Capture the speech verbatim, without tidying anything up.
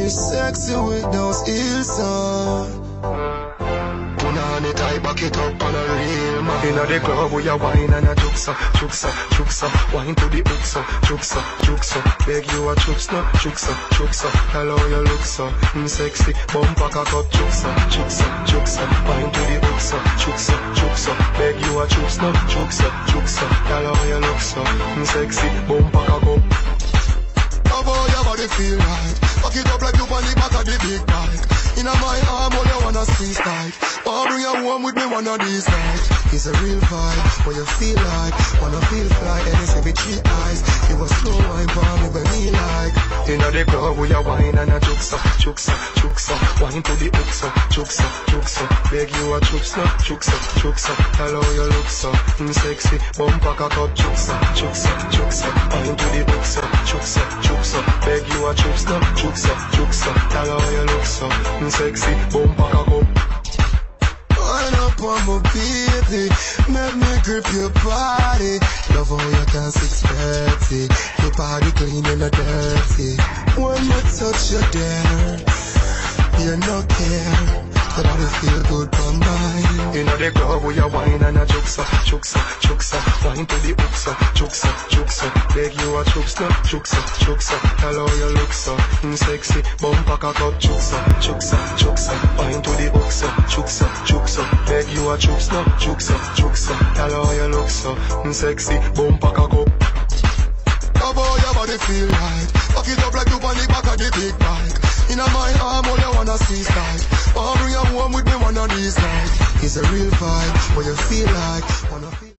You're sexy with those heels on. Punani type, back it up on a real man. Inna the club with your wine and a juksa, juksa, juksa. Wine to the hooksa, juksa, juksa. Beg you a juksa, juksa, juksa. Hello, you look so mm, sexy. Bumper cock up, juksa, juksa, juksa. Wine to the hooksa, juksa, juksa. Beg you a juksa, juksa, juksa. Hello, you look so mm, sexy. Bumper cock up. Oh boy, your body feel right. Back it up like you on the back of the big bike. Inna my arm, all you wanna squeeze tight. Oh, bring you home with me one of these nights. It's a real vibe, what you feel like. Wanna feel fly, and it's every three eyes. It was slow wine for me when me like. Inna the club with your wine and a juksa, juksa, juksa. Wine to the hooksa, juksa, juksa. Beg you a juksa, juksa, juksa. Hello, you look so mm, sexy. Bumper cock up, juksa, juksa, juksa. Wine to the hooksa, juksa, juksa. Beg you a juksa, juksa, juksa. Hello, you look so mm, sexy. Bumper cock up. Wind up on my baby, make me grip your body. Love how you dance, it's dirty. Your body clean and dirty. When you touch your there, you no care. Your body feel good for mine. Inna the club with your wine and a juksa, juksa, juksa. Wine to the hooksa, juksa, juksa. Beg you a juksa, juksa, juksa. Hello, you look so mm, sexy. Bumper cock up, juksa, juksa, juksa. Wine to the hooksa, juksa, juksa. Beg you a juksa, juksa, juksa. Hello, you look so mm, sexy. Bumper cock up. Oh boy, your body feel right. Back it up like you on the back of the big bike. Inna my arm, all you wanna squeeze tight. Oh, bring you home with me one of these nights. It's a real vibe, what you feel like. Wanna feel